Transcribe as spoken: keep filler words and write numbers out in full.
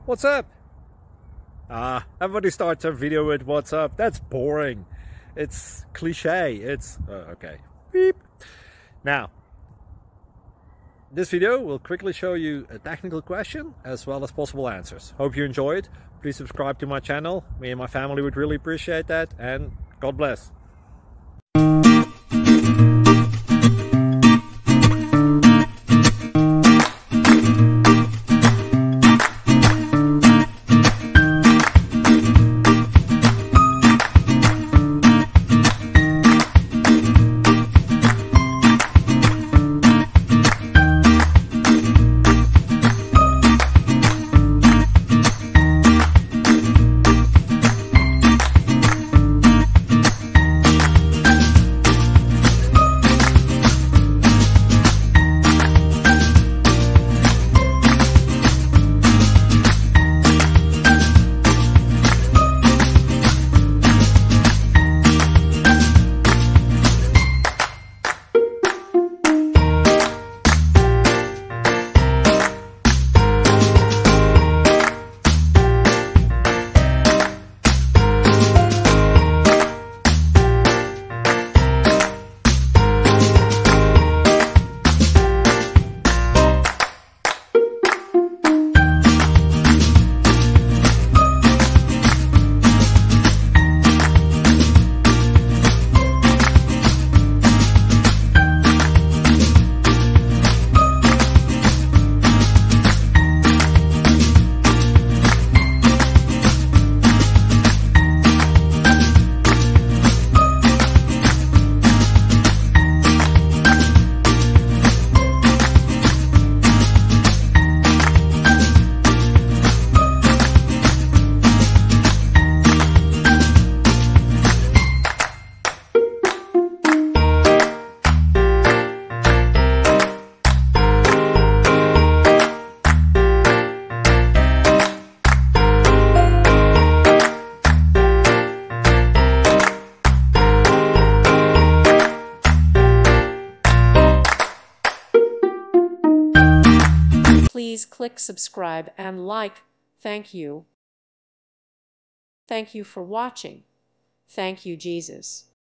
What's up? Ah, everybody starts a video with what's up. That's boring. It's cliche. It's uh, okay. Beep. Now, this video will quickly show you a technical question as well as possible answers. Hope you enjoyed. Please subscribe to my channel. Me and my family would really appreciate that, and God bless. Please click subscribe and like. Thank you. Thank you for watching. Thank you, Jesus.